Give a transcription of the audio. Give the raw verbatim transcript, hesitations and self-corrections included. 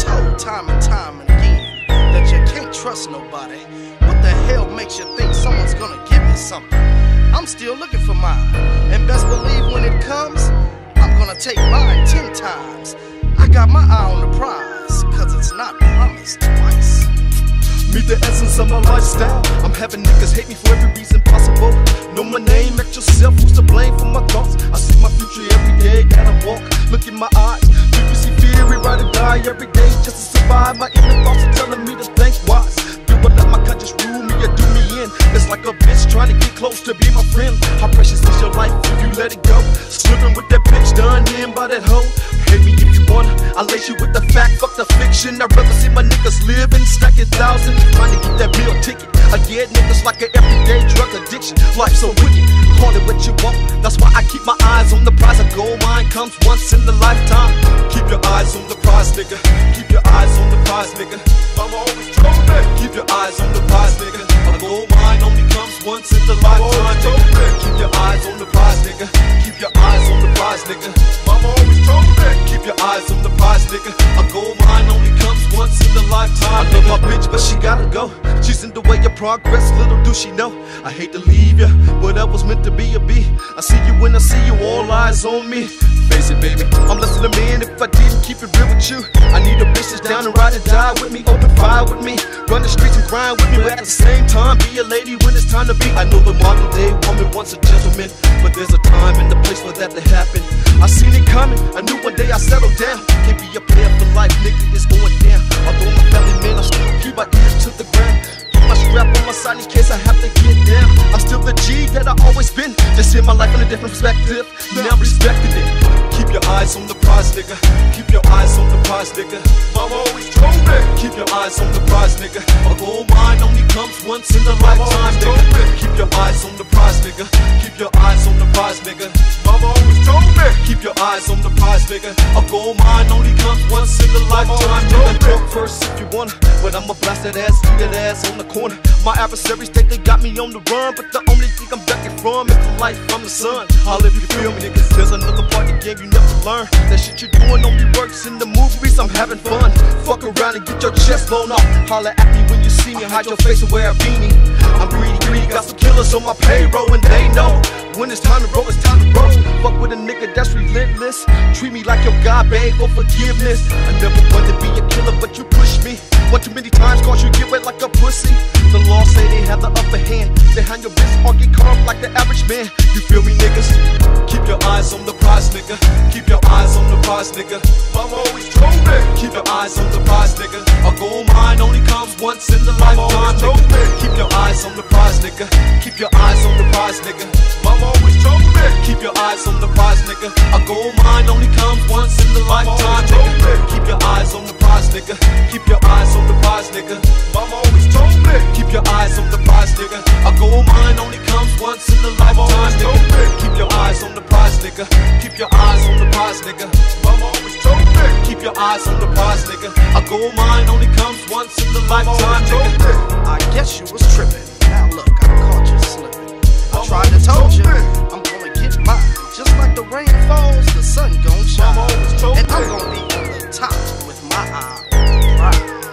told time and time and again that you can't trust nobody. What the hell makes you think someone's gonna give you something? I'm still looking for mine, and best believe when it comes, I'm gonna take mine ten times. I got my eye on the prize, cause it's not promised twice. Meet the essence of my lifestyle. I'm having niggas hate me for every reason possible. Know my name, ask yourself, who's to blame for my thoughts? I see my future every day, gotta walk, look in my eyes. Do you see fear, ride or die every day just to survive? My inner thoughts are telling me to think wise. Do I let my conscience rule me or do me in? It's like a bitch trying to get close to be my friend. How precious is your life if you let it go? Slipping with that bitch done in by that hoe. Hate me if you wanna, I lace you with the fact, fuck the fiction. I'd rather see my niggas living, stacking thousands, trying to get that meal ticket. I get niggas like an everyday drug addiction. Life's so wicked, call it what you want. That's why I keep my eyes on the prize. A gold mine comes once in a lifetime. Keep your eyes on the prize, nigga. Keep your eyes on the prize, nigga. Mama always told me, keep your eyes on the prize, nigga. A gold mine only comes once in a lifetime, nigga. Keep your eyes on the prize, nigga. Keep your eyes on the prize, nigga. Mama always told me, keep your eyes on the prize, nigga. A gold mine only comes once in a lifetime. I love my bitch, but she gotta go. She's in the way of progress, little do she know. I hate to leave ya, but that was meant to be a B. I see you when I see you, all eyes on me. Face it, baby, I'm less than a man if I didn't keep it real with you. I need a bitch that's down and ride and die with me, open fire with me, run the streets and grind with me, but at the same time be a lady when it's time to be. I know the modern day woman wants a gentleman, but there's a time and a place for that to happen. I seen it coming, I knew one day I settled down. Can't be a player for life, nigga, it's going down. Although I'm a family man, I still keep my ears to the ground. Keep my strap on my side in case I have to get down. I'm still the G that I always been, just see my life in a different perspective. Now I'm respecting it. Keep your eyes on the prize, nigga. Keep your eyes on the prize, nigga. Mama always told me, keep your eyes on the prize, nigga. A gold mine only comes once in a lifetime, nigga. Keep your eyes on the prize, nigga. Keep your eyes on the prize, nigga. Mama always told me, keep your eyes on the prize, nigga. A gold mine only comes once in a lifetime, nigga. Talk first if you wanna, but I'ma blast that ass, leave that ass on the corner. My adversaries think they got me on the run, but the only thing I'm backing from is the light from the sun. Holla if you feel me, niggas. There's another part of the game you never learn. That shit you're doing only works in the movies. I'm having fun. Fuck around and get your chest blown off. Holla at me when you see me, hide your face and wear a beanie. I'm greedy, greedy, got some killers on my payroll, and they know when it's time to roll, it's time to roll. Fuck with a nigga that's relentless. Treat me like your God, beg for forgiveness. I never wanted to be a killer, but you pushed me. One too many times, cause you get wet like a pussy. The law say they have the upper hand. They hand your business or get caught up like the average man. You feel me, niggas? Keep your eyes on the prize, nigga. Keep your eyes on the prize, nigga. Mama always told me, keep your eyes on the prize, nigga. A gold mine only comes once in a lifetime, nigga. Keep your eyes on the prize, nigga. Keep your eyes on the prize, nigga. Mama always told me, keep your eyes on the prize, nigga. A gold mine only comes once in a lifetime, nigga. Keep your eyes on the prize, nigga. Keep your eyes on the prize, nigga. Mama always told me, keep your eyes on the prize, nigga. A gold mine only comes once in a lifetime, nigga. Keep your eyes on the prize, nigga. Keep your eyes on the prize, nigga. Mama always told me, keep your eyes on the prize, nigga. A gold mine only comes once in a lifetime, nigga. I guess you was tripping. Now look, I caught you slipping. I tried to told you, I'm gonna get mine. Just like the rain falls, the sun gon' shine. And I'm gonna be on the top with my eye on the prize.